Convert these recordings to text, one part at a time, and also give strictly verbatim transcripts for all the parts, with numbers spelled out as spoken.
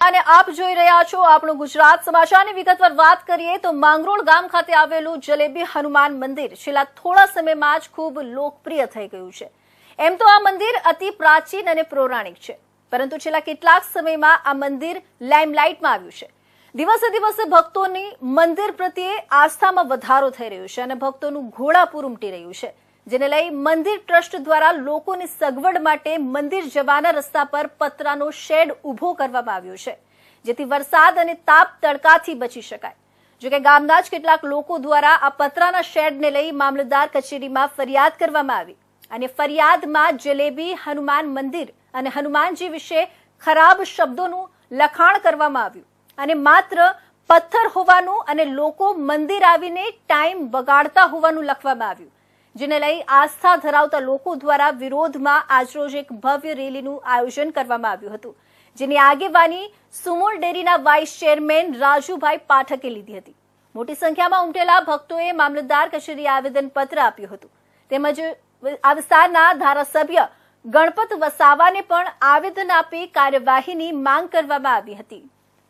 અને આપ જોઈ રહ્યા છો આપણું ગુજરાત સમાચારની વિગતવાર વાત કરીએ તો માંગરોળ ગામ ખાતે આવેલું જલેબી હનુમાન મંદિર છેલ્લા થોડા સમયમાં જ ખૂબ લોકપ્રિય થઈ ગયું છે। એમ તો આ મંદિર અતિ પ્રાચીન અને પૌરાણિક છે, પરંતુ છેલ્લા કેટલાક સમયમાં આ મંદિર લાઇમલાઇટમાં આવ્યું છે। દિવસે દિવસે ભક્તોની મંદિર પ્રત્યે આસ્થામાં વધારો થઈ રહ્યો છે અને ભક્તોનું ઘોડાપૂર ઉમટી રહ્યું છે, જેને લઈ મંદિર ટ્રસ્ટ દ્વારા લોકોની સગવડ માટે મંદિર જવાના રસ્તા પર પતરાનો શેડ ઊભો કરવામાં આવ્યો છે, જેથી વરસાદ અને તાપ તડકાથી બચી શકાય। જોકે ગામના જ કેટલાક લોકો દ્વારા આ પતરાના શેડને લઈ મામલતદાર કચેરીમાં ફરિયાદ કરવામાં આવી અને ફરિયાદમાં જલેબી હનુમાન મંદિર અને હનુમાનજી વિશે ખરાબ શબ્દોનું લખાણ કરવામાં આવ્યું અને માત્ર પથ્થર હોવાનું અને લોકો મંદિર આવીને ટાઈમ બગાડતા હોવાનું લખવામાં આવ્યું, જેને લઈ આસ્થા ધરાવતા લોકો દ્વારા વિરોધમાં આજરોજ એક ભવ્ય રેલીનું આયોજન કરવામાં આવ્યું હતું, જેની આગેવાની સુમુલ ડેરીના વાઇસ ચેરમેન રાજુભાઈ પાઠકે લીધી હતી। મોટી સંખ્યામાં ઉમટેલા ભક્તોએ મામલતદાર કચેરીએ આવેદનપત્ર આપ્યું હતું, તેમજ આ વિસ્તારના ધારાસભ્ય ગણપત વસાવાને પણ આવેદન આપી કાર્યવાહીની માંગ કરવામાં આવી હતી।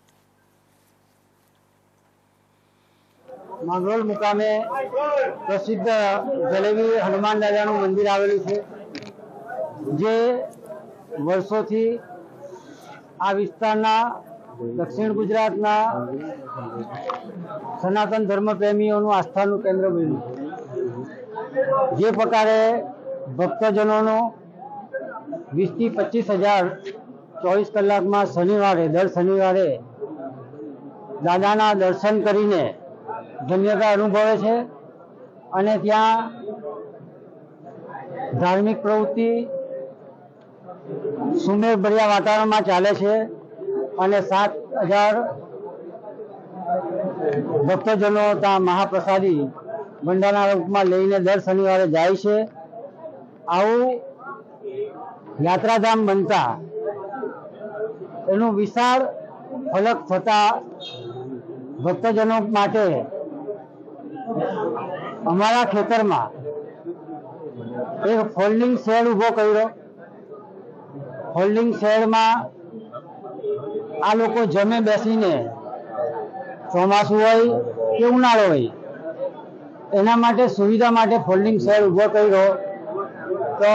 માંગરોળ મુકામે પ્રસિદ્ધ જલેબી હનુમાન દાદાનું મંદિર આવેલું છે, જે વર્ષોથી આ વિસ્તારના દક્ષિણ ગુજરાતના સનાતન ધર્મ પ્રેમીઓનું આસ્થાનું કેન્દ્ર બન્યું છે। જે પ્રકારે ભક્તજનોનો વીસ થી પચીસ હજાર ચોવીસ કલાકમાં શનિવારે દર શનિવારે દાદાના દર્શન કરીને ધન્યતા અનુભવે છે અને ત્યાં ધાર્મિક પ્રવૃત્તિ સુમેળભર્યા વાતાવરણમાં ચાલે છે અને સાત હજાર ભક્તજનો ત્યાં મહાપ્રસાદી ભંડારના રૂપમાં લઈને દર શનિવારે જાય છે। આવું યાત્રાધામ બનતા એનું વિશાળ ફલક થતા ભક્તજનો માટે અમારા ખેતરમાં એક ફોલ્ડિંગ શેડ ઉભો કર્યો। ફોલ્ડિંગ શેડમાં આ લોકો જમે બેસીને ચોમાસું હોય કે ઉનાળો હોય એના માટે સુવિધા માટે ફોલ્ડિંગ શેડ ઉભો કર્યો। તો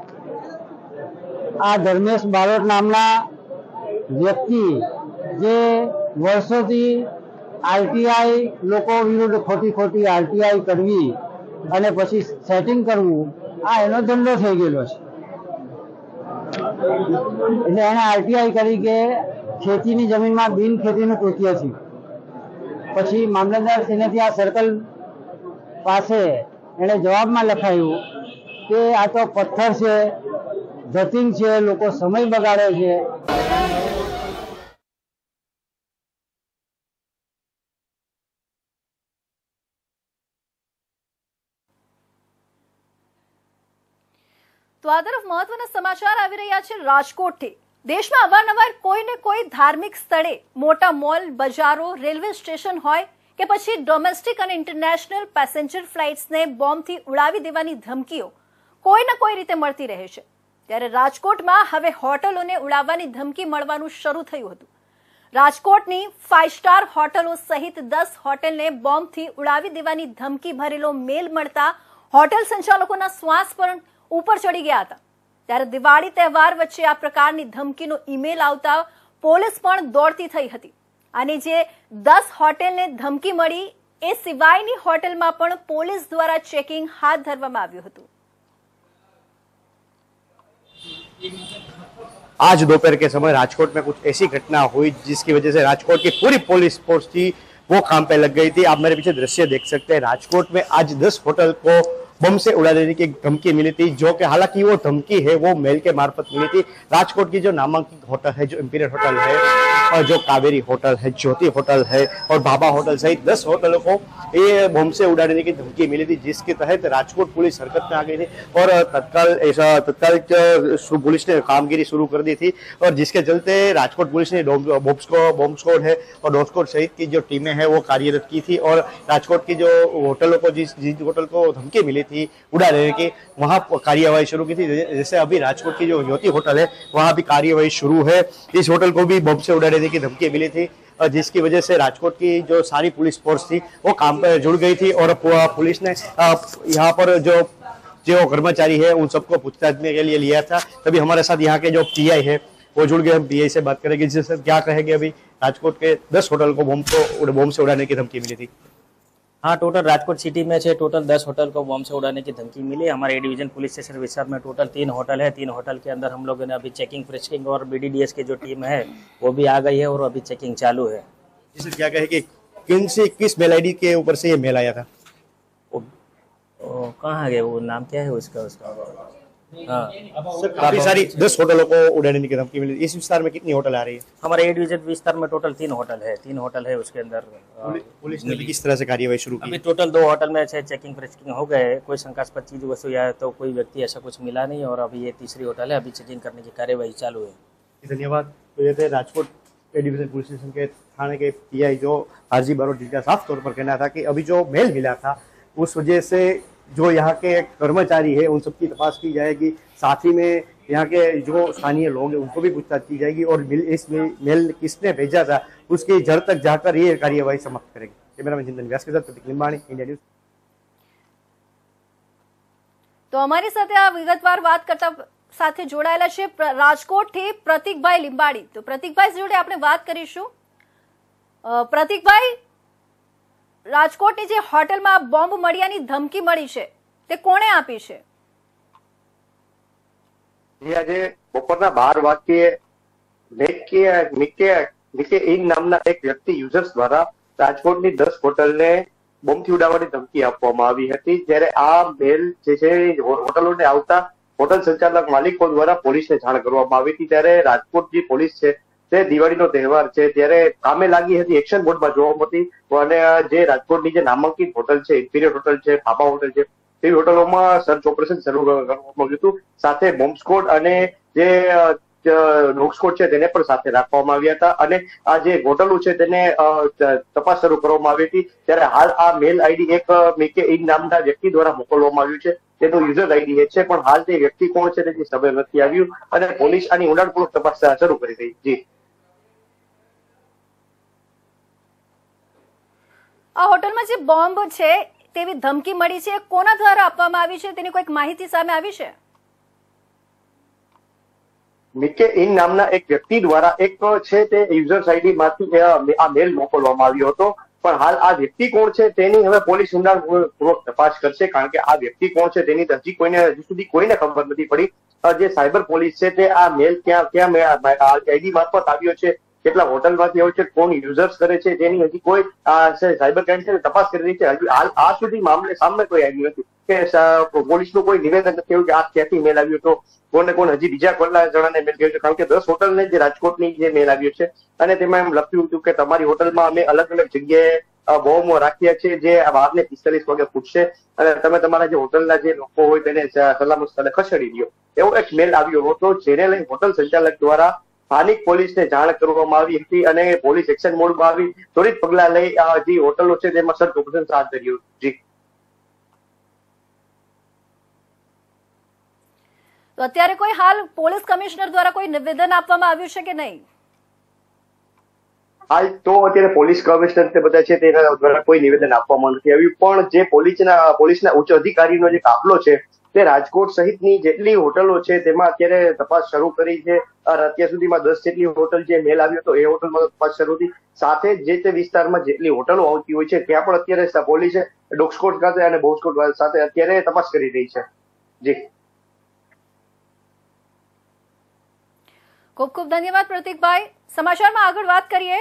આ ધર્મેશ બારોટ નામના વ્યક્તિ જે વર્ષોથી આરટીઆઈ લોકો વિરુદ્ધ ખોટી ખોટી આરટીઆઈ કરવી અને પછી સેટિંગ કરવું, આ એનો ધંધો થઈ ગયેલો છે। એટલે એને આરટીઆઈ કરી કે ખેતીની જમીનમાં બિન ખેતીનું કૃત્ય છે। પછી મામલતદારશ્રીનેથી આ સર્કલ પાસે એને જવાબમાં લખાયું કે આ તો પથ્થર છે, ધતિંગ છે, લોકો સમય બગાડે છે। તો આ તરફ મહત્વના સમાચાર આવી રહ્યા છે રાજકોટથી। દેશમાં અવારનવાર કોઈ ને કોઈ ધાર્મિક સ્થળે મોટા મોલ, બજારો, રેલવે સ્ટેશન હોય કે પછી ડોમેસ્ટિક અને ઇન્ટરનેશનલ પેસેન્જર ફ્લાઇટ્સને બોમ્બથી ઉડાવી દેવાની ધમકીઓ કોઈ ને કોઈ રીતે મળતી રહે છે, ત્યારે રાજકોટમાં હવે હોટલોને ઉડાવવાની ધમકી મળવાનું શરૂ થયું હતું। રાજકોટની ફાઇવ સ્ટાર હોટલો સહિત દસ હોટલને બોમ્બથી ઉડાવી દેવાની ધમકી ભરેલો મેલ મળતા હોટેલ સંચાલકોના શ્વાસ પર ઉપર ચડી ગયા હતા। ત્યારે દિવાળી તહેવાર વચ્ચે આ પ્રકારની ધમકીનો ઈમેલ આવતા પોલીસ પણ દોડતી થઈ હતી અને જે દસ હોટેલને ધમકી મળી એ સિવાયની હોટેલમાં પણ પોલીસ દ્વારા ચેકિંગ હાથ ધરવામાં આવ્યું હતું। आज दोपहर के समय राजकोट में कुछ ऐसी घटना हुई जिसकी वजह से राजकोट की पूरी पुलिस फोर्स थी वो काम पे लग गई थी। आप मेरे पीछे दृश्य देख सकते हैं। राजकोट में आज दस होटल को बम से उड़ा देने की धमकी मिली थी, जो कि हालांकि वो धमकी है वो मेल के मार्फत मिली थी। राजकोट की जो नामांकित होटल है, जो इंपीरियल होटल है और जो कावेरी होटल है, ज्योति होटल है और बाबा होटल सहित दस होटलों को ये बम से उड़ा देने की धमकी मिली थी, जिसके तहत राजकोट पुलिस हरकत में आ गई थी और तत्काल ऐसा तत्काल पुलिस ने कामगिरी शुरू कर दी थी और जिसके चलते राजकोट पुलिस ने बॉम्ब स्क्वाड है और डॉग स्क्वाड सहित की जो टीमें हैं वो कार्यरत की थी और राजकोट की जो होटलों को जिस जिस होटल को धमकी मिली थी उड़ा देने की, वहां कार्यवाही शुरू की थी। जैसे अभी राजकोट की जो ज्योति होटल है वहां भी कार्यवाही शुरू है। इस होटल को भी बम से उड़ा देने की धमकी मिली थी, जिसकी वजह से राजकोट की जो सारी पुलिस फोर्स थी वो काम पर जुड़ गई थी और पुलिस ने यहाँ पर जो जो कर्मचारी है उन सबको पूछताछ के लिए लिया था। तभी हमारे साथ यहाँ के जो पीआई है वो जुड़ गए। हम पीआई से बात करेंगे, जिससे क्या कहेंगे अभी राजकोट के दस होटल को बम को बम से उड़ाने की धमकी मिली थी। हाँ, टोटल राजकोट सिटी में से टोटल दस होटल को बम से उड़ाने की धमकी मिली। हमारे ए डिवीजन पुलिस स्टेशन विस्तार में टोटल तीन होटल है। तीन होटल के अंदर हम लोगों ने अभी चेकिंग फ्रेस्किंग और बीडीडीएस की जो टीम है वो भी आ गई है और अभी चेकिंग चालू है। जिससे क्या कहे कि किन से किस मेल आईडी के ऊपर से ये मेल आया था? कहाँ गए वो, नाम क्या है उसका उसका हाँ सर, काफी सारी दस होटलों को उड़ाने की धमकी मिली। इस विस्तार में कितनी होटल आ रही है? हमारे ए डिवीजन विस्तार में टोटल तीन होटल है। तीन होटल है उसके अंदर पुलिस ने किस तरह से कार्यवाही शुरू की? अभी टोटल दो होटल में से चेकिंग फ्रेस्किंग हो गए। कोई शंकास्पद चीज वस्तु या तो कोई व्यक्ति ऐसा कुछ मिला नहीं और अभी ये तीसरी होटल है, अभी चेकिंग करने की कार्यवाही चालू है। धन्यवाद। तो ये थे Rajkot A division police station के थाने के पीआई जो आरजी बारोट, जिनका साफ तौर पर कहना था कि अभी जो मेल मिला था उस वजह से जो यहाँ के कर्मचारी है उन सबकी तपास की जाएगी, साथ ही में यहाँ के जो स्थानीय लोग हैं उनको भी पूछताछ की जाएगी और इस मेल किसने भेजा था उसकी जड़ तक जाकर ये कार्यवाही समाप्त करेगी। कैमरामैन चिंतन व्यास के साथ प्रतीक लिंबाणी, इंडिया न्यूज। तो અમારી સાથે આ વિગતવાર વાત કરતા સાથે જોડાયેલા છે રાજકોટથી પ્રતીકભાઈ લીંબાડી। તો પ્રતીકભાઈ જોડે આપણે વાત કરીશું। પ્રતીકભાઈ, રાજકોટની જે હોટલમાં બોમ્બ મળ્યાની ધમકી મળી છે તે કોણે આપી છે? આજે બપોરના બાર વાગ્યે મેકે મિકે મિકે ઇન નામના એક વ્યક્તિ યુઝર્સ દ્વારા રાજકોટની દસ હોટલને બોમ્બથી ઉડાવવાની ધમકી આપવામાં આવી હતી। જ્યારે આ મેલ જે છે હોટલોને આવતા હોટલ સંચાલક માલિકો દ્વારા પોલીસને જાણ કરવામાં આવી હતી। ત્યારે રાજકોટ જે પોલીસ છે તે દિવાળીનો તહેવાર છે ત્યારે કામે લાગી હતી, એક્શન મોડમાં જોવા મળતી અને જે રાજકોટની જે નામાંકિત હોટલ છે, ઇમ્પિરિયલ હોટલ છે, ફાબા હોટલ છે, તેવી હોટલોમાં સર્ચ ઓપરેશન શરૂ કરવામાં આવ્યું હતું। સાથે બોમ્બ સ્ક્વોડ અને જે ડોગ સ્ક્વોડ છે તેને પણ સાથે રાખવામાં આવ્યા હતા અને આ જે હોટલો છે તેને તપાસ શરૂ કરવામાં આવી હતી। ત્યારે હાલ આ મેલ આઈડી એક મિકે ઇન નામના વ્યક્તિ દ્વારા મોકલવામાં આવ્યું છે। તેનું યુઝર આઈડી એ છે, પણ હાલ તે વ્યક્તિ કોણ છે તેની ખબર નથી આવ્યું અને પોલીસ આની ઊંડાણપૂર્વક તપાસ શરૂ કરી રહી છે। આ હોટલમાં જે બોમ્બ છે તેવી ધમકી મળી છે, કોના દ્વારા આપવામાં આવી છે તેની કોઈક માહિતી સામે આવી છે? મિકે ઇન નામના એક વ્યક્તિ દ્વારા એક છે તે યુઝર્સ આઈડી માંથી આ મેલ મોકલવામાં આવ્યો હતો, પણ હાલ આ વ્યક્તિ કોણ છે તેની હવે પોલીસ ઊંડાણપૂર્વક તપાસ કરશે, કારણ કે આ વ્યક્તિ કોણ છે તેની હજી કોઈને હજી સુધી કોઈને ખબર નથી પડી। જે સાયબર પોલીસ છે તે આ મેલ ક્યાં ક્યાં આઈડી મારફત આવ્યો છે, કેટલા હોટલમાંથી આવ્યો છે, કોણ યુઝર્સ કરે છે તેની હજી કોઈ સાયબર ક્રાઇમ છે તપાસ કરી રહી છે। હજી હાલ આ સુધી મામલે સામે કોઈ આવ્યું નથી કે પોલીસનું કોઈ નિવેદન નથી આવ્યું કે આ ક્યાંથી મેલ આવ્યો હતો, કોને કોણ હજી બીજા કેટલા જણાને મેલ ગયો છે, કારણ કે દસ હોટલને જે રાજકોટની જે મેલ આવ્યો છે અને તેમાં એમ લખ્યું હતું કે તમારી હોટલમાં અમે અલગ અલગ જગ્યાએ બોમ્બ રાખ્યા છે જે બાર ને પિસ્તાલીસ વાગે ફૂટશે અને તમે તમારા જે હોટલના જે લોકો હોય તેને સલામત સ્થળે ખસેડી દો, એવો એક મેલ આવ્યો હતો, જેને લઈ હોટલ સંચાલક દ્વારા સ્થાનિક પોલીસને જાણ કરવામાં આવી હતી અને પોલીસ એક્શન મોડમાં આવી ત્વરિત પગલા લઈ જે હોટલો છે તેમાં સર્ચ ઓપરેશન હાથ ધર્યું। જી, તો અત્યારે કોઈ હાલ પોલીસ કમિશનર દ્વારા કોઈ નિવેદન આપવામાં આવ્યું છે કે નહીં? હાલ તો અત્યારે પોલીસ કમિશનર તે બધા છે તેના દ્વારા કોઈ નિવેદન આપવામાં નથી આવ્યું, પણ જે પોલીસના પોલીસના ઉચ્ચ અધિકારીનો જે કાફલો છે તે રાજકોટ સહિતની જેટલી હોટલો છે તેમાં અત્યારે તપાસ શરૂ કરી છે। અત્યાર સુધીમાં દસ જેટલી હોટલ જે મેલ આવ્યો હતો એ હોટલમાં તપાસ શરૂ હતી, સાથે જે તે વિસ્તારમાં જેટલી હોટલો આવતી હોય છે ત્યાં પણ અત્યારે પોલીસે ડોગ સ્ક્વોડ સાથે અને બોમ્બ સ્ક્વોડ સાથે અત્યારે તપાસ કરી રહી છે। જી, ખૂબ ખૂબ ધન્યવાદ પ્રતીકભાઈ। સમાચારમાં આગળ વાત કરીએ।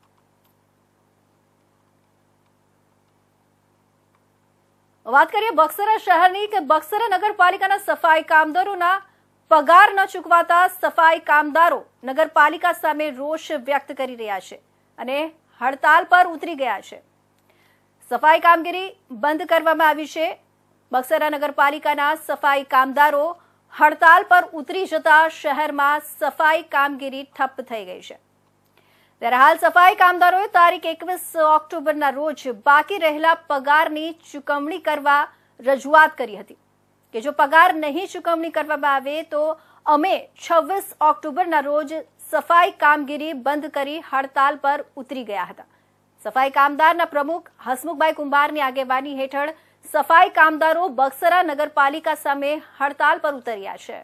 વાત કરીએ બક્સરા શહેરની કે બક્સરા નગરપાલિકાના સફાઈ કામદારોના પગાર ન ચૂકવાતા સફાઈ કામદારો નગરપાલિકા સામે રોષ વ્યક્ત કરી રહ્યા છે અને હડતાલ પર ઉતરી ગયા છે। સફાઈ કામગીરી બંધ કરવામાં આવી છે। બક્સરા નગરપાલિકાના સફાઈ કામદારો હડતાલ પર ઉતરી જતા શહેરમાં સફાઈ કામગીરી ઠપ થઈ ગઈ છે। ત્યારે હાલ સફાઈ કામદારોએ તારીખ એકવીસ ઓક્ટોબરના રોજ બાકી રહેલા પગારની ચૂકવણી કરવા રજૂઆત કરી હતી કે જો પગાર નહીં ચૂકવણી કરવામાં આવે તો અમે છવ્વીસ ઓક્ટોબરના રોજ સફાઈ કામગીરી બંધ કરી હડતાલ પર ઉતરી ગયા હતા. સફાઈ કામદારના પ્રમુખ હસમુખભાઈ કુંભારની આગેવાની હેઠળ સફાઈ કામદારો બગસરા નગરપાલિકા સામે હડતાલ પર ઉતર્યા છે.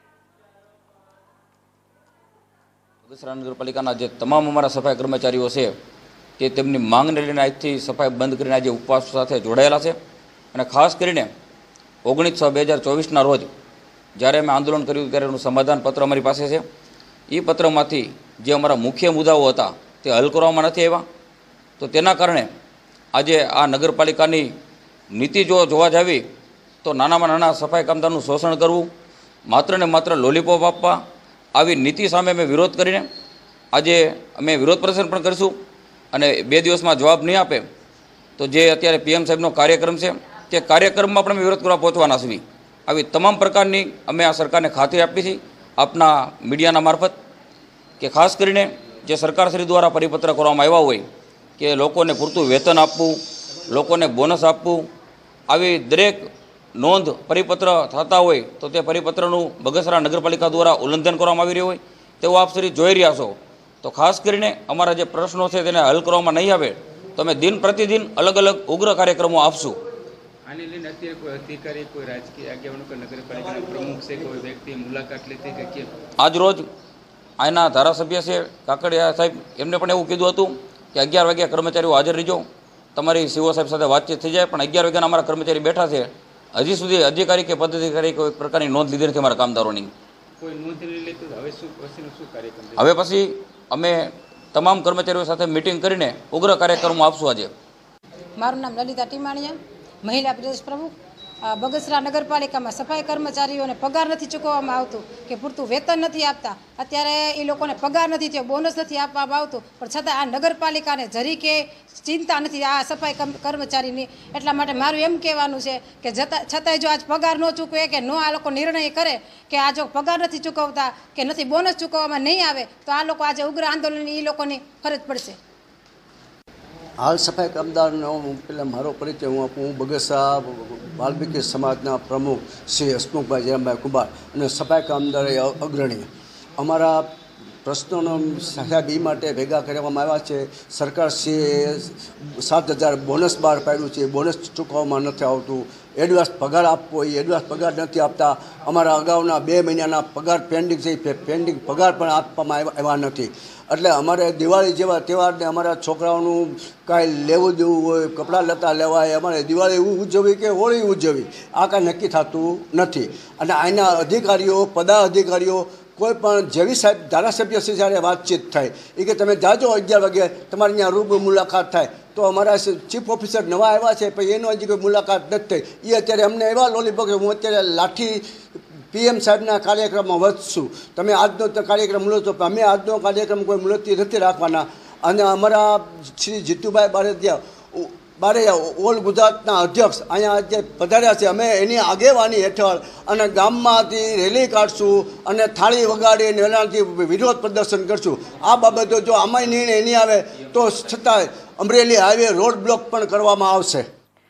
બગસરા નગરપાલિકાના જે તમામ અમારા સફાઈ કર્મચારીઓ છે તે તેમની માંગને લઈને આજથી સફાઈ બંધ કરીને આજે ઉપવાસ સાથે જોડાયેલા છે. અને ખાસ કરીને ઓગણીસ છ બે હજાર ચોવીસના રોજ જ્યારે અમે આંદોલન કર્યું ત્યારે એનું સમાધાન પત્ર અમારી પાસે છે. એ પત્રમાંથી જે અમારા મુખ્ય મુદ્દાઓ હતા તે હલ કરવામાં નથી આવ્યા. તો તેના કારણે આજે આ નગરપાલિકાની નીતિ જો જોવા જાવી તો નાનામાં નાના સફાઈ કામદારનું શોષણ કરવું, માત્ર ને માત્ર લોલીપોપ આપવા, આવી નીતિ સામે અમે વિરોધ કરીને આજે અમે વિરોધ પ્રદર્શન પણ કરીશું. અને બે દિવસમાં જવાબ નહીં આપે તો જે અત્યારે પીએમ સાહેબનો કાર્યક્રમ છે તે કાર્યક્રમમાં પણ અમે વિરોધ કરવા પહોંચવાના છીએ. આવી તમામ પ્રકારની અમે આ સરકારને ખાતરી આપી છે આપના મીડિયાના મારફત કે ખાસ કરીને જે સરકારશ્રી દ્વારા પરિપત્ર કરવામાં આવ્યા હોય કે લોકોને પૂરતું વેતન આપવું, લોકોને બોનસ આપવું, આવી દરેક નોંધ પરિપત્ર થતા હોય તો તે પરિપત્રનું બગસરા નગરપાલિકા દ્વારા ઉલ્લંઘન કરવામાં આવી રહ્યું હોય તેવું આપ શ્રી જોઈ રહ્યા છો. તો ખાસ કરીને અમારા જે પ્રશ્નો છે તેને હલ કરવામાં નહીં આવે તો અમે દિન પ્રતિદિન અલગ અલગ ઉગ્ર કાર્યક્રમો આપશું. આને લઈને અત્યારે કોઈ અધિકારી, કોઈ રાજકીય આગેવાનો કે નગરપાલિકાના પ્રમુખ છે, કોઈ વ્યક્તિએ મુલાકાત લીધી કે કેમ? આજ રોજ અહીંના ધારાસભ્ય છે કાકડિયા સાહેબ, એમને પણ એવું કીધું હતું કે અગિયાર વાગ્યા કર્મચારીઓ હાજર રહીજો, તમારી સીઓ સાહેબ સાથે વાતચીત થઈ જાય. પણ અગિયાર વાગ્યાના અમારા કર્મચારી બેઠા છે, હજી સુધી અધિકારી કે પદાધિકારી કોઈ પ્રકારની નોંધ લીધી નથી અમારા કામદારોની. કોઈ નોંધ નહીં લેતું હવે શું પછીનો શું કાર્યક્રમ? હવે પછી અમે તમામ કર્મચારીઓ સાથે મિટિંગ કરીને ઉગ્ર કાર્યક્રમો આપશું. આજે મારું નામ લલિતા ટીમાણીયા, મહિલા પ્રદેશ પ્રમુખ. બગસરા નગરપાલિકામાં સફાઈ કર્મચારીઓને પગાર નથી ચૂકવવામાં આવતું કે પૂરતું વેતન નથી આપતા. અત્યારે એ લોકોને પગાર નથી થયો, બોનસ નથી આપવામાં આવતું, પણ છતાં આ નગરપાલિકાને જરી કે ચિંતા નથી આ સફાઈ કર્મચારીની. એટલા માટે મારું એમ કહેવાનું છે કે જતા છતાંય જો આજ પગાર ન ચૂકવે કે નો આ લોકો નિર્ણય કરે કે આ જો પગાર નથી ચૂકવતા કે નથી બોનસ ચૂકવવામાં નહીં આવે તો આ લોકો આજે ઉગ્ર આંદોલન એ લોકોની ફરજ પડશે. હાલ સફાઈ કામદારનો પહેલાં મારો પરિચય હું આપું. હું બગસરા વાલ્મીકી સમાજના પ્રમુખ શ્રી હસમુખભાઈ જયરામભાઈ કુંભાર અને સફાઈ કામદાર અગ્રણી. અમારા પ્રશ્નોનો સાહેબ એ માટે ભેગા કરવામાં આવ્યા છે. સરકારશ્રીએ સાત હજાર બોનસ બહાર પાડ્યું છે, બોનસ ચૂકવવામાં નથી આવતું. એડવાન્સ પગાર આપવો એ એડવાન્સ પગાર નથી આપતા. અમારા અગાઉના બે મહિનાના પગાર પેન્ડિંગ છે, પેન્ડિંગ પગાર પણ આપવામાં આવ્યા નથી. એટલે અમારે દિવાળી જેવા તહેવારને અમારા છોકરાઓનું કાંઈ લેવું દેવું હોય, કપડાં લત્તા લેવાય, અમારે દિવાળી ઉજવવી કે હોળી ઉજવવી આ કાંઈ નક્કી થતું નથી. અને અહીંના અધિકારીઓ, પદાધિકારીઓ કોઈ પણ જેવી સાહેબ ધારાસભ્યશ્રી જ્યારે વાતચીત થાય એ કે તમે જાજો અગિયાર વાગે તમારી ત્યાં રૂબરૂ મુલાકાત થાય તો અમારા ચીફ ઓફિસર નવા આવ્યા છે પણ એનો હજી કોઈ મુલાકાત નથી થઈ. એ અત્યારે અમને એવા લોલીપોપ હું અત્યારે લાઠી પીએમ સાહેબના કાર્યક્રમમાં વધશું, તમે આજનો કાર્યક્રમ લો તો અમે આજનો કાર્યક્રમ કોઈ મુલતવી નથી રાખવાના. અને અમારા શ્રી જીતુભાઈ બારૈયા બારૈયા ઓલ ગુજરાતના અધ્યક્ષ અહીંયા આજે પધાર્યા છે. અમે એની આગેવાની હેઠળ અને ગામમાંથી રેલી કાઢશું અને થાળી વગાડીને એનાથી વિરોધ પ્રદર્શન કરશું. આ બાબતો જો આમાંય નિર્ણય નહીં આવે તો છતાંય અમરેલી હાઈવે રોડ બ્લોક પણ કરવામાં આવશે.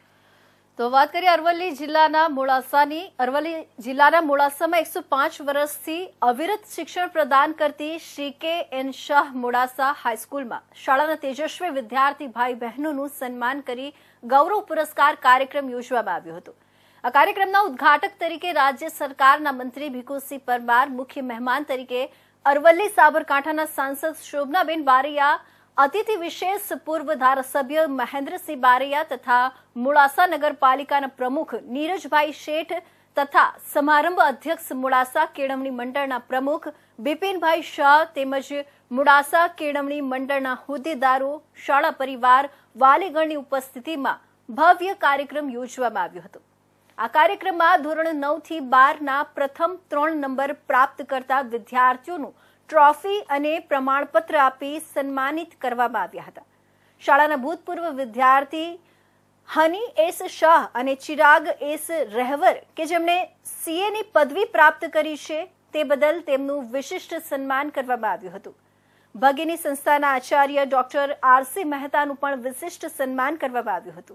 તો વાત કરીએ અરવલ્લી જિલ્લાના મોડાસાની. અરવલ્લી જિલ્લાના મોડાસામાં એકસો પાંચ વર્ષથી અવિરત શિક્ષણ પ્રદાન કરતી શ્રી કે એન શાહ મોડાસા હાઈસ્કૂલમાં શાળાના તેજસ્વી વિદ્યાર્થી ભાઈ બહેનોનું સન્માન કરી ગૌરવ પુરસ્કાર કાર્યક્રમ યોજવામાં આવ્યો હતો. આ કાર્યક્રમના ઉદ્ઘાટક તરીકે રાજ્ય સરકારના મંત્રી ભીખુસિંહ પરમાર, મુખ્ય મહેમાન તરીકે અરવલ્લી સાબરકાંઠાના સાંસદ શોભનાબેન બારૈયા, અતિથિ વિશેષ પૂર્વ ધારાસભ્ય મહેન્દ્રસિંહ બારૈયા તથા મોડાસા નગરપાલિકાના પ્રમુખ નીરજભાઈ શેઠ તથા સમારંભ અધ્યક્ષ મોડાસા કેળવણી મંડળના પ્રમુખ બિપિનભાઈ શાહ તેમજ મોડાસા કેળવણી મંડળના હોદ્દેદારો, શાળા પરિવાર, વાલીગણની ઉપસ્થિતિમાં ભવ્ય કાર્યક્રમ યોજવામાં આવ્યો હતો. આ કાર્યક્રમમાં ધોરણ નવ થી બાર ના પ્રથમ ત્રણ નંબર પ્રાપ્ત કરતા વિદ્યાર્થીઓનું ટ્રોફી અને પ્રમાણપત્ર આપી સન્માનિત કરવામાં આવ્યા હતા. શાળાના ભૂતપૂર્વ વિદ્યાર્થી હની એસ શાહ અને ચિરાગ એસ રહેવર કે જેમણે સીએની પદવી પ્રાપ્ત કરી છે તે બદલ તેમનું વિશિષ્ટ સન્માન કરવામાં આવ્યું હતું. ભગીની સંસ્થાના આચાર્ય ડોક્ટર આરસી મહેતાનું પણ વિશિષ્ટ સન્માન કરવામાં આવ્યું હતું.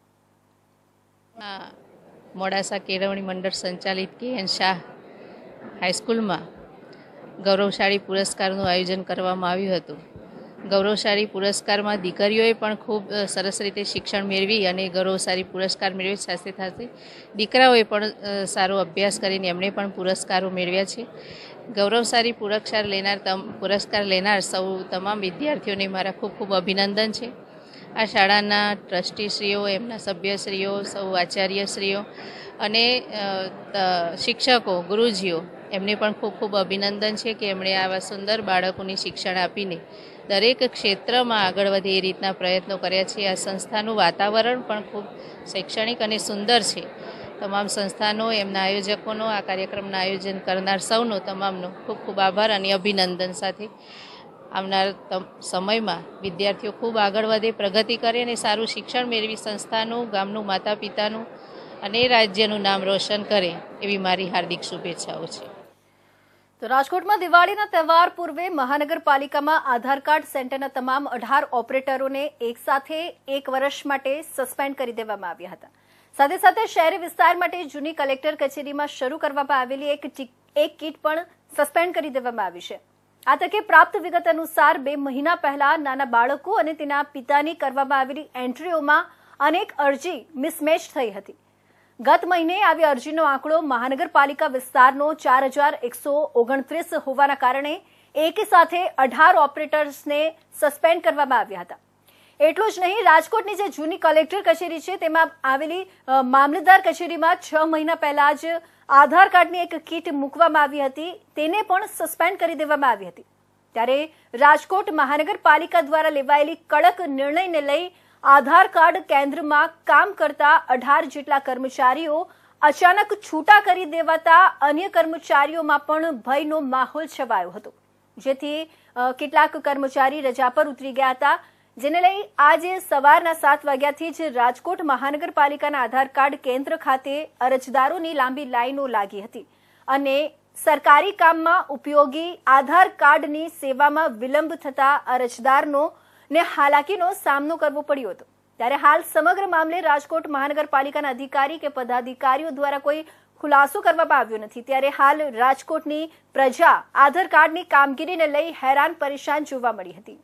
મોડાસા કેળવણી મંડળ સંચાલિત કે એન શાહ હાઈસ્કૂલમાં ગૌરવશાળી પુરસ્કારનું આયોજન કરવામાં આવ્યું હતું. ગૌરવશાળી પુરસ્કારમાં દીકરીઓએ પણ ખૂબ સરસ રીતે શિક્ષણ મેળવી અને ગૌરવશાળી પુરસ્કાર મેળવી, સાથે સાથે દીકરાઓએ પણ સારો અભ્યાસ કરીને એમણે પણ પુરસ્કારો મેળવ્યા છે. ગૌરવશાળી પુરસ્કાર લેનાર પુરસ્કાર લેનાર સૌ તમામ વિદ્યાર્થીઓને મારા ખૂબ ખૂબ અભિનંદન છે. આ શાળાના ટ્રસ્ટીશ્રીઓ, એમના સભ્યશ્રીઓ, સૌ આચાર્યશ્રીઓ અને શિક્ષકો, ગુરુજીઓ, એમને પણ ખૂબ ખૂબ અભિનંદન છે કે એમણે આવા સુંદર બાળકોને શિક્ષણ આપીને દરેક ક્ષેત્રમાં આગળ વધે એ રીતના પ્રયત્નો કર્યા છે. આ સંસ્થાનું વાતાવરણ પણ ખૂબ શૈક્ષણિક અને સુંદર છે. તમામ સંસ્થાનો, એમના આયોજકોનો, આ કાર્યક્રમના આયોજન કરનાર સૌનો તમામનો ખૂબ ખૂબ આભાર અને અભિનંદન સાથે આવનાર સમયમાં વિદ્યાર્થીઓ ખૂબ આગળ વધે, પ્રગતિ કરે અને સારું શિક્ષણ મેળવી સંસ્થાનું, ગામનું, માતા પિતાનું અને રાજ્યનું નામ રોશન કરે એવી મારી હાર્દિક શુભેચ્છાઓ છે. તો રાજકોટમાં દિવાળીના તહેવાર પૂર્વે મહાનગરપાલિકામાં આધાર કાર્ડ સેન્ટરના તમામ અઢાર ઓપરેટરોને એક સાથે એક વર્ષ માટે સસ્પેન્ડ કરી દેવામાં આવ્યા હતા. સાથે સાથે શહેરી વિસ્તાર માટે જૂની કલેક્ટર કચેરીમાં શરૂ કરવામાં આવેલી એક એક કીટ પણ સસ્પેન્ડ કરી દેવામાં આવી છે. આ તકે પ્રાપ્ત વિગત અનુસાર બે મહિના પહેલા નાના બાળકો અને તેના પિતાની કરવામાં આવેલી એન્ટ્રીઓમાં અનેક અરજી મિસમેચ થઈ હતી. ગત મહિને આવી અરજીનો આંકડો મહાનગરપાલિકા વિસ્તારનો ચાર હજાર એકસો ઓગણત્રીસ હોવાના કારણે એકી સાથે અઢાર ઓપરેટર્સને સસ્પેન્ડ કરવામાં આવ્યા હતા. એટલું જ નહીં, રાજકોટની જે જૂની કલેક્ટર કચેરી છે તેમાં આવેલી મામલતદાર કચેરીમાં છ મહિના પહેલા જ આધાર કાર્ડની એક કીટ મૂકવામાં આવી હતી, તેને પણ સસ્પેન્ડ કરી દેવામાં આવી હતી. ત્યારે રાજકોટ મહાનગરપાલિકા દ્વારા લેવાયેલી કડક નિર્ણયને લઈ આધાર કાર્ડ કેન્દ્રમાં કામ કરતા અઢાર જેટલા કર્મચારીઓ અચાનક છૂટા કરી દેવાતા અન્ય કર્મચારીઓમાં પણ ભયનો માહોલ છવાયો હતો, જેથી કેટલાક કર્મચારી રજા પર ઉતરી ગયા હતા. જેને લઈ આજે સવારના સાત વાગ્યાથી જ રાજકોટ મહાનગરપાલિકાના આધાર કાર્ડ કેન્દ્ર ખાતે અરજદારોની લાંબી લાઈનો લાગી હતી અને સરકારી કામમાં ઉપયોગી આધાર કાર્ડની સેવામાં વિલંબ થતા અરજદારનો ને હાલાકીનો સામનો કરવો પડ્યો હતો. ત્યારે હાલ સમગ્ર મામલે રાજકોટ મહાનગરપાલિકાના અધિકારી કે પદાધિકારીઓ દ્વારા કોઈ ખુલાસો કરવામાં આવ્યો નથી. ત્યારે હાલ રાજકોટની પ્રજા આધાર કાર્ડની કામગીરીને લઈ હેરાન પરેશાન જોવા મળી હતી.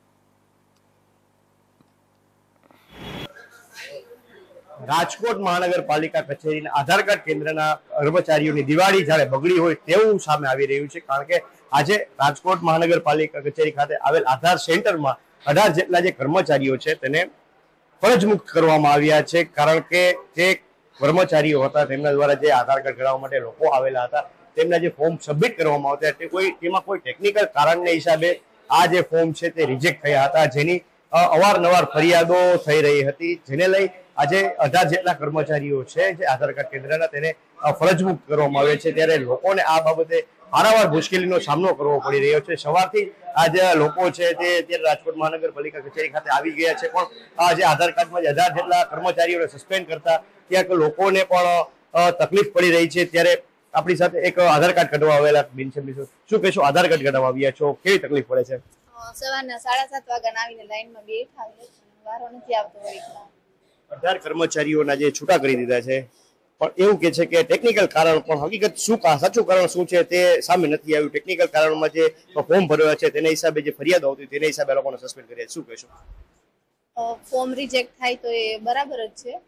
રાજકોટ મહાનગરપાલિકા કચેરીના આધાર કાર્ડ કેન્દ્રના કર્મચારીઓની દિવાળી જ્યારે બગડી હોય તેવું સામે આવી રહ્યું છે. કારણ કે આજે રાજકોટ મહાનગરપાલિકા કચેરી ખાતે આવેલ આધાર સેન્ટરમાં અઢાર જેટલા જે કર્મચારીઓ છે તેને ફરજ મુક્ત કરવામાં આવ્યા છે. કારણ કે જે કર્મચારીઓ હતા તેમના દ્વારા જે આધાર કાર્ડ કઢાવવા માટે લોકો આવેલા હતા તેમના જે ફોર્મ સબમિટ કરવામાં આવતા તે કોઈ તેમાં કોઈ ટેકનિકલ કારણને હિસાબે આ જે ફોર્મ છે તે રિજેક્ટ થયા હતા, જેની અવારનવાર ફરિયાદો થઈ રહી હતી. જેને લઈ આજે અઢાર જેટલા કર્મચારીઓ છે જે આધાર કાર્ડ કેન્દ્રના તેને ફરજ મુક્ત કરવામાં આવે છે. ત્યારે લોકોને આ બાબતે વારંવાર મુશ્કેલીનો સામનો કરવો પડી રહ્યો છે. સવારથી આ જે લોકો છે તે અત્યારે રાજકોટ મહાનગરપાલિકા કચેરી ખાતે આવી ગયા છે, પણ આ જે આધાર કાર્ડમાં જે અઢાર જેટલા કર્મચારીઓને સસ્પેન્ડ કરતા ક્યાંક લોકોને પણ તકલીફ પડી રહી છે. ત્યારે આપણી સાથે એક આધાર કાર્ડ કઢાવવા આવેલા બેન છે, શું કહેશો? આધાર કાર્ડ કઢાવવા આવ્યા છો, કેવી તકલીફ પડે છે? સવારના સાડા સાત વાગ્યા આવીને લાઈનમાં બેઠા વારો નથી આવતો. અઢાર કર્મચારીઓના જે છૂટા કરી દીધા છે, પણ એવું કે છે કે ટેકનિકલ કારણ, પણ હકીકત શું સાચું કારણ શું છે તે સામે નથી આવ્યું. ટેકનિકલ કારણમાં જે ફોર્મ ભરવા છે તેના હિસાબે જે ફરિયાદ આવતી તેના હિસાબે લોકોને સસ્પેન્ડ કર્યા. શું કહેશો? ફોર્મ રિજેક્ટ થાય તો એ બરાબર જ છે.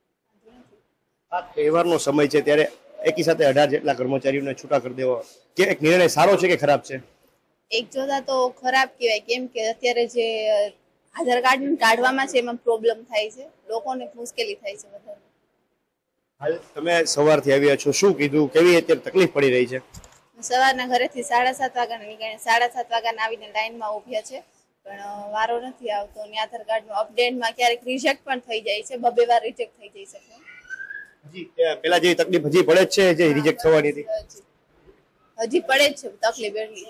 આ તહેવારનો સમય છે ત્યારે એકી સાથે અઢાર જેટલા કર્મચારીઓને છૂટા કરી દેવો કે એક નિર્ણય સારો છે કે ખરાબ છે? એક જોતા તો ખરાબ કહેવાય, કેમ કે અત્યારે જે આધાર કાર્ડ કાઢવામાં છે એમાં પ્રોબ્લેમ થાય છે, લોકોને મુશ્કેલી થાય છે વધારે. હાલ તમે સવારથી આવ્યા છો, શું કીધું, કેવી અત્યારે તકલીફ પડી રહી છે? સવારના ઘરેથી સાડા સાત વાગ્યાના નીકળીને સાડા સાત વાગ્યાના આવીને લાઈનમાં ઉભ્યા છે, પણ વારો નથી આવતો. અને આધાર કાર્ડનું અપડેટમાં ક્યારેક રિજેક્ટ પણ થઈ જાય છે, બબે વાર રિજેક્ટ થઈ જાય છે. હજી પેલા જેવી તકલીફ હજી પડે જ છે જે રિજેક્ટ થવાની હતી? હજી પડે જ છે તકલીફ એટલી.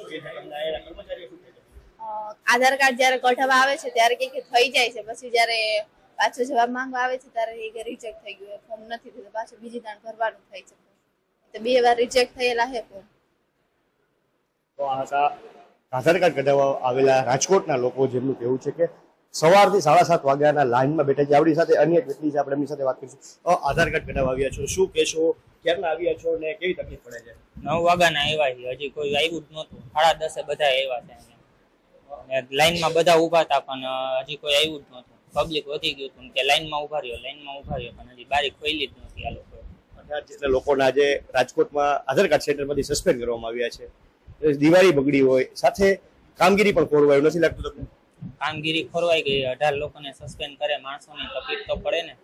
આધાર કાર્ડ જયારે કઢાવવા આવે છે ત્યારે કે થઈ જાય છે, પછી જયારે પાછો જવાબ માંગવા આવે છે ત્યારે એ રિજેક્ટ થઈ ગયું, ફોર્મ નથી થયું, પાછું બીજી દાણ ભરવાનું થાય છે. તો બે વાર રિજેક્ટ થયેલા છે ફોર્મ. તો આધાર કાર્ડ કઢાવવા આવેલા રાજકોટના લોકો જેમનું કહેવું છે કે સવારથી સાડા સાત વાગ્યાના લાઈનમાં બેઠા છે. આપણી સાથે અન્ય વ્યક્તિ છે, આપણે એમની સાથે વાત કરીશું. આધાર કાર્ડ કઢાવવા આવ્યા છો, શું કહેશો? ક્યારના આવ્યા છો ને કેવી તકલીફ પડે છે? નવ વાગ્યાના આવ્યા છીએ, હજી કોઈ આવ્યું જ નહોતું. સાડા દસે બધા આવ્યા છે, લાઈનમાં બધા ઉભા હતા પણ હજી કોઈ આવ્યું જ નહોતું. પબ્લિક વધી ગયું હતું કે લાઈનમાં ઉભા રહ્યો લાઈનમાં ઉભા રહ્યો પણ હજી બારી ખોલી જ નહોતી આ લોકો. અઢાર જેટલા લોકોના આજે રાજકોટમાં આધાર કાર્ડ સેન્ટરમાંથી સસ્પેન્ડ કરવામાં આવ્યા છે. દિવાળી બગડી હોય સાથે કામગીરી પણ ખોરવાયું નથી લાગતું? કામગીરી ખોરવાઈ ગઈ. અઢાર લોકોને સસ્પેન્ડ કરે, માણસોને તકલીફ તો પડે ને.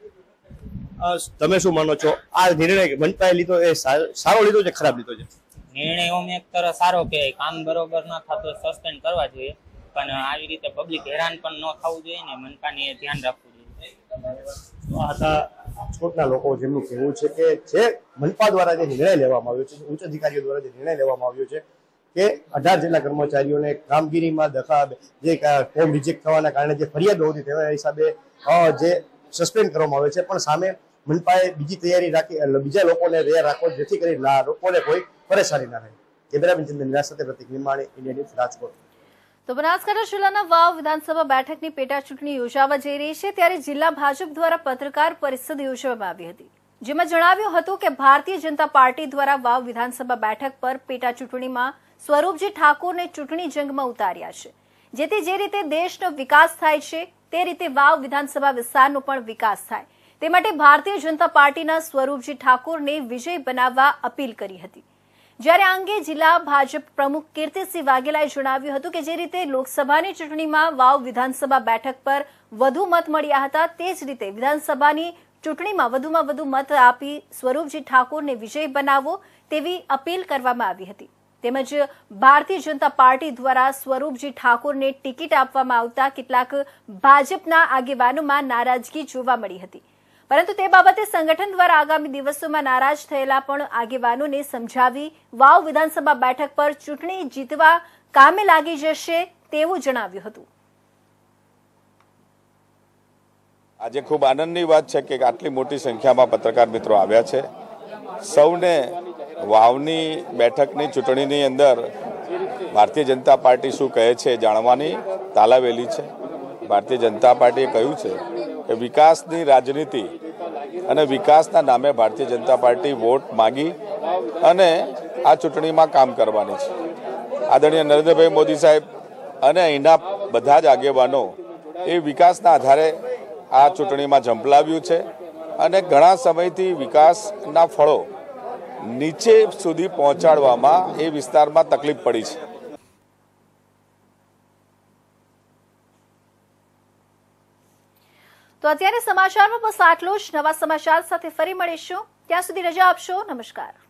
તમે શું માનો છો આ નિર્ણય મનપાએ લીધો એ સારો લીધો છે ખરાબ લીધો છે? નિર્ણય ઓમ એક તરફ સારો કહેવાય, કામ બરોબર ન થતું સસ્પેન્ડ કરવા જોઈએ પણ આવી રીતે પબ્લિક હેરાન પણ ન થવું જોઈએ ને, મનપાને ધ્યાન રાખવું જોઈએ. આ હતા રાજકોટના લોકો જેમનું કહેવું છે કે જે મનપા દ્વારા જે નિર્ણય લેવામાં આવ્યો છે, ઉચ્ચ અધિકારીઓ દ્વારા જે નિર્ણય લેવામાં આવ્યો છે કે અઢાર જેટલા કર્મચારીઓને કામગીરીમાં દખા જે ફોર્મ રિજેક્ટ થવાના કારણે જે ફરિયાદો હતી તેના હિસાબે જે સસ્પેન્ડ કરવામાં આવે છે, પણ સામે મનપાએ બીજી તૈયારી રાખી બીજા લોકોને તૈયાર રાખો જેથી કરી લોકોને કોઈ પરેશાની ના થાય. કેમેરામેન ચંદન નિરાશ સાથે પ્રતિક નિમાણી, ઇન્ડિયા ન્યૂઝ, રાજકોટ. તો બનાસકાંઠા જિલ્લાના વાવ વિધાનસભા બેઠકની પેટા ચૂંટણી યોજાવા જઈ રહી છે ત્યારે જિલ્લા ભાજપ દ્વારા પત્રકાર પરિષદ યોજવામાં આવી હતી, જેમાં જણાવ્યું હતું કે ભારતીય જનતા પાર્ટી દ્વારા વાવ વિધાનસભા બેઠક પર પેટા ચૂંટણીમાં સ્વરૂપજી ઠાકોરને ચૂંટણી જંગમાં ઉતાર્યા છે, જેથી જે રીતે દેશનો વિકાસ થાય છે તે રીતે વાવ વિધાનસભા વિસ્તારનો પણ વિકાસ થાય તે માટે ભારતીય જનતા પાર્ટીના સ્વરૂપજી ઠાકોરને વિજય બનાવવા અપીલ કરી હતી. જ્યારે આ અંગે જિલ્લા ભાજપ પ્રમુખ કીર્તિસિંહ વાઘેલાએ જણાવ્યું હતું કે જે રીતે લોકસભાની ચૂંટણીમાં વાવ વિધાનસભા બેઠક પર વધુ મત મળ્યા હતા તે જ રીતે વિધાનસભાની ચૂંટણીમાં વધુમાં વધુ મત આપી સ્વરૂપજી ઠાકોરને વિજય બનાવવો તેવી અપીલ કરવામાં આવી હતી. તેમજ ભારતીય જનતા પાર્ટી દ્વારા સ્વરૂપજી ઠાકોરને ટિકિટ આપવામાં આવતા કેટલાક ભાજપના આગેવાનોમાં નારાજગી જોવા મળી હતી, પરંતુ તે બાબતે સંગઠન દ્વારા આગામી દિવસોમાં નારાજ થયેલા પણ આગેવાનોને સમજાવી વાવ વિધાનસભા બેઠક પર ચૂંટણી જીતવા કામે લાગી જશે તેવું જણાવ્યું હતું. આજે ખૂબ આનંદની વાત છે કે આટલી મોટી સંખ્યામાં પત્રકાર મિત્રો આવ્યા છે. સૌને વાવની બેઠકની ચૂંટણીની અંદર ભારતીય જનતા પાર્ટી શું કહે છે જાણવાની તાલાવેલી છે. ભારતીય જનતા પાર્ટીએ કહ્યું છે કે વિકાસની રાજનીતિ અને વિકાસના નામે ભારતીય જનતા પાર્ટી વોટ માગી અને આ ચૂંટણીમાં કામ કરવાની છે. આદરણીય નરેન્દ્રભાઈ મોદી સાહેબ અને અહીંના બધા જ આગેવાનો એ વિકાસના આધારે આ ચૂંટણીમાં ઝંપલાવ્યું છે અને ઘણા સમયથી વિકાસના ફળો નીચે સુધી પહોંચાડવામાં એ વિસ્તારમાં તકલીફ પડી છે. તો અત્યારે સમાચારમાં બસ આટલું જ. નવા સમાચાર સાથે ફરી મળીશું, ત્યાં સુધી રજા આપશો. નમસ્કાર.